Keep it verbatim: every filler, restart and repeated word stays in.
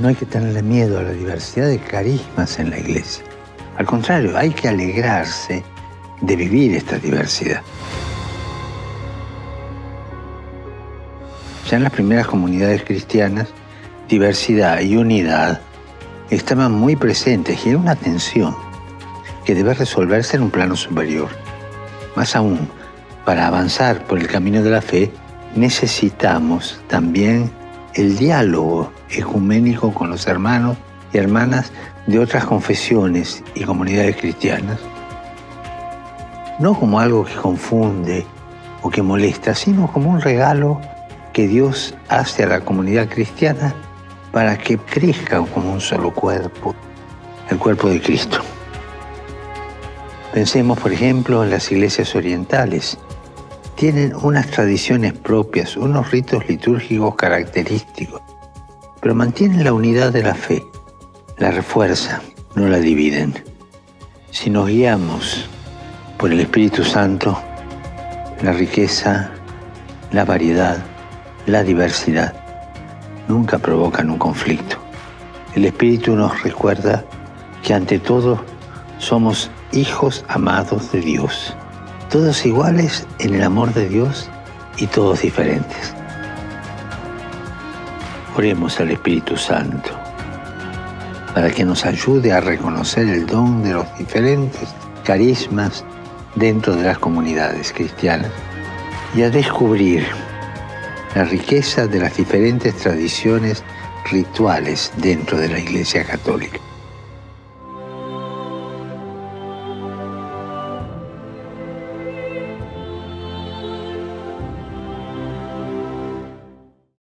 No hay que tenerle miedo a la diversidad de carismas en la Iglesia. Al contrario, hay que alegrarse de vivir esta diversidad. Ya en las primeras comunidades cristianas, diversidad y unidad estaban muy presentes y era una tensión que debe resolverse en un plano superior. Más aún, para avanzar por el camino de la fe, necesitamos también el diálogo ecuménico con los hermanos y hermanas de otras confesiones y comunidades cristianas. No como algo que confunde o que molesta, sino como un regalo que Dios hace a la comunidad cristiana para que crezca como un solo cuerpo, el cuerpo de Cristo. Pensemos, por ejemplo, en las iglesias orientales. Tienen unas tradiciones propias, unos ritos litúrgicos característicos, pero mantienen la unidad de la fe, la refuerzan, no la dividen. Si nos guiamos por el Espíritu Santo, la riqueza, la variedad, la diversidad nunca provocan un conflicto. El Espíritu nos recuerda que ante todo somos hijos amados de Dios, todos iguales en el amor de Dios y todos diferentes. Oremos al Espíritu Santo para que nos ayude a reconocer el don de los diferentes carismas dentro de las comunidades cristianas y a descubrir la riqueza de las diferentes tradiciones rituales dentro de la Iglesia Católica.